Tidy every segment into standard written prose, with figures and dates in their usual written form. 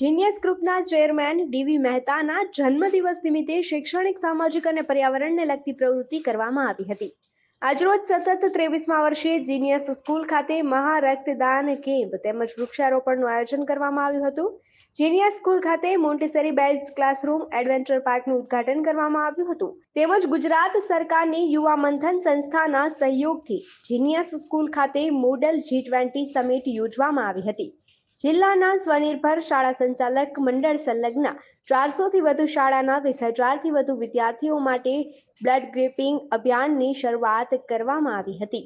Genius ગ્રુપના chairman ડીવી મહેતાના જન્મદિવસ નિમિત્તે શૈક્ષણિક, સામાજિક અને પર્યાવરણને લગતી પ્રવૃત્તિ કરવામાં આવી હતી। આજરોજ સતત 23મા વર્ષે જીનિયસ સ્કૂલ ખાતે મહા રક્તદાન કેમ્પ તેમજ વૃક્ષારોપણનું આયોજન કરવામાં આવ્યું હતું। જીનિયસ સ્કૂલ ખાતે મોન્ટેસરી બેઝ ક્લાસરૂમ, એડવેન્ચર પાર્કનું ઉદ્ઘાટન કરવામાં આવ્યું હતું તેમજ ગુજરાત સરકારની યુવા મંથન સંસ્થાના સહયોગથી જીનિયસ સ્કૂલ ખાતે મોડલ G20 સમિટ યોજવામાં આવી હતી। જિલ્લાના સ્વનિર્ભર શાળા સંચાલક મંડળ સંલગ્ન 400થી વધુ શાળાના 20,000થી વધુ વિદ્યાર્થીઓ માટે બ્લડ ગ્રુપિંગ અભિયાનની શરૂઆત કરવામાં આવી હતી।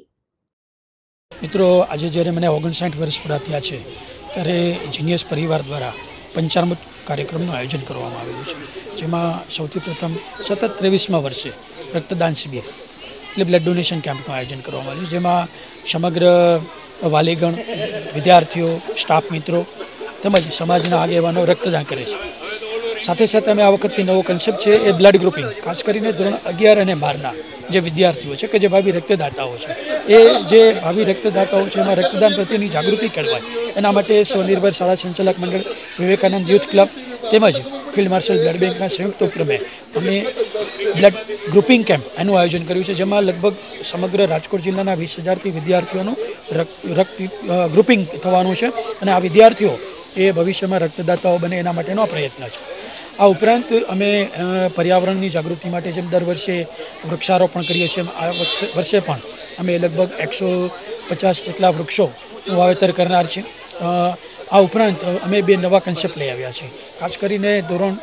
મિત્રો, આજે જ્યારે મને 59 વર્ષ પૂરા થયા છે ત્યારે જીનિયસ પરિવાર દ્વારા પંચામૃત કાર્યક્રમનું આયોજન કરવામાં આવેલું છે, જેમાં સૌથી પ્રથમ સતત 23મા વર્ષે રક્તદાન શિબિર એટલે બ્લડ ડોનેશન કેમ્પનું આયોજન કરવામાં આવ્યું, જેમાં સમગ્ર વાલીગણ, વિદ્યાર્થીઓ, સ્ટાફ મિત્રો તેમજ સમાજના આગેવાનો રક્તદાન કરે છે। સાથે સાથે અમે આ વખતથી નવો કન્સેપ્ટ છે એ બ્લડ ગ્રુપિંગ, ખાસ કરીને ધોરણ 11 અને 12ના જે વિદ્યાર્થીઓ છે કે જે ભાવિ રક્તદાતાઓ છે, એ જે ભાવિ રક્તદાતાઓ છે એમાં રક્તદાન પ્રત્યેની જાગૃતિ કેળવાય એના માટે સ્વનિર્ભર શાળા સંચાલક મંડળ, વિવેકાનંદ યુથ ક્લબ તેમજ ફિલ્ડ માર્શલ બ્લડ બેંકના સંયુક્ત ઉપક્રમે અમે બ્લડ ગ્રુપિંગ કેમ્પ એનું આયોજન કર્યું છે, જેમાં લગભગ સમગ્ર રાજકોટ જિલ્લાના 20,000થી વિદ્યાર્થીઓનું રક્ત ગ્રુપિંગ થવાનું છે અને આ વિદ્યાર્થીઓ એ ભવિષ્યમાં રક્તદાતાઓ બને એના માટેનો આ પ્રયત્ન છે। આ ઉપરાંત અમે પર્યાવરણની જાગૃતિ માટે જેમ દર વર્ષે વૃક્ષારોપણ કરીએ છીએ, આ વર્ષે પણ અમે લગભગ 150 જેટલા વૃક્ષોનું વાવેતર કરનાર છીએ। આ ઉપરાંત અમે 2 નવા કન્સેપ્ટ લઈ આવ્યા છીએ, ખાસ કરીને ધોરણ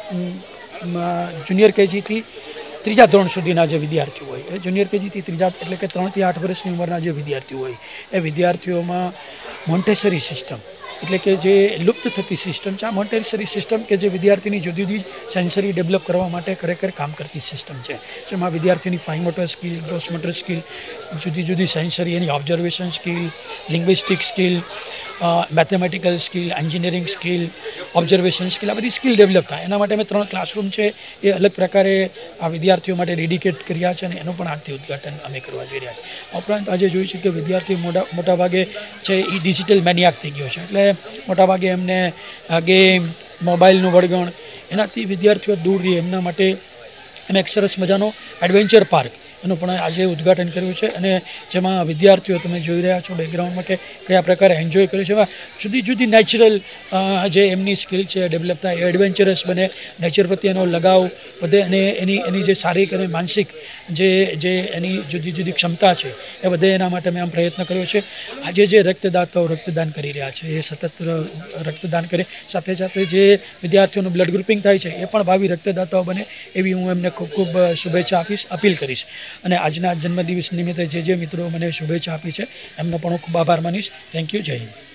જુનિયર કેજીથી 3જા ધોરણ સુધીના જે વિદ્યાર્થીઓ હોય, એ જુનિયર કેજીથી 3જા એટલે કે 3થી 8 વર્ષની ઉંમરના જે વિદ્યાર્થીઓ હોય એ વિદ્યાર્થીઓમાં મોન્ટેસરી સિસ્ટમ એટલે કે જે લુપ્ત થતી સિસ્ટમ છે, આ મોન્ટેસરી સિસ્ટમ કે જે વિદ્યાર્થીની જુદી જુદી સેન્સરી ડેવલપ કરવા માટે ખરેખર કામ કરતી સિસ્ટમ છે, જેમાં વિદ્યાર્થીની fine motor skill, gross motor skill, જુદી જુદી સેન્સરી એની observation skill, linguistic skill, mathematical skill, engineering skill, observation skill, આ બધી સ્કિલ ડેવલપ થાય એના માટે અમે 3 ક્લાસરૂમ છે એ અલગ પ્રકારે આ વિદ્યાર્થીઓ માટે ડેડિકેટ કર્યા છે અને એનું પણ આજથી ઉદ્ઘાટન અમે કરવા જઈ રહ્યા છીએ। ઉપરાંત આજે જોયું છે કે વિદ્યાર્થી મોટાભાગે છે એ ડિજિટલ મેનિયાક થઈ ગયો છે, એટલે મોટાભાગે એમને ગેમ, મોબાઈલનું વળગણ એનાથી વિદ્યાર્થીઓ દૂર રહે એમના માટે અમે એક સરસ મજાનો એડવેન્ચર પાર્ક એનું પણ આજે ઉદ્ઘાટન કર્યું છે અને જેમાં વિદ્યાર્થીઓ તમે જોઈ રહ્યા છો બેકગ્રાઉન્ડમાં કે કયા પ્રકારે એન્જોય કર્યું છે, એમાં જુદી જુદી નેચરલ જે એમની સ્કિલ છે ડેવલપ થાય, એડવેન્ચરસ બને, નેચર પ્રત્યે એનો લગાવ વધે અને એની જે શારીરિક અને માનસિક જે એની જુદી જુદી ક્ષમતા છે એ વધે એના માટે મેં આમ પ્રયત્ન કર્યો છે। આજે જે રક્તદાતાઓ રક્તદાન કરી રહ્યા છે એ સતત રક્તદાન કરે, સાથે સાથે જે વિદ્યાર્થીઓનું બ્લડ ગ્રુપિંગ થાય છે એ પણ ભાવિ રક્તદાતાઓ બને એવી હું એમને ખૂબ ખૂબ શુભેચ્છા આપીશ, અપીલ કરીશ। અને આજના જન્મદિવસ નિમિત્તે જે મિત્રો મને શુભેચ્છા આપી છે એમનો પણ હું ખૂબ આભાર માનીશ। થેન્ક યુ, જય હિન્દ।